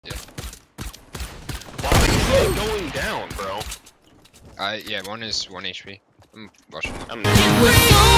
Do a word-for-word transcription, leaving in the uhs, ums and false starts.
Yeah. Why are you going down, bro? Uh, yeah, one is one H P. I'm watching. I'm It was so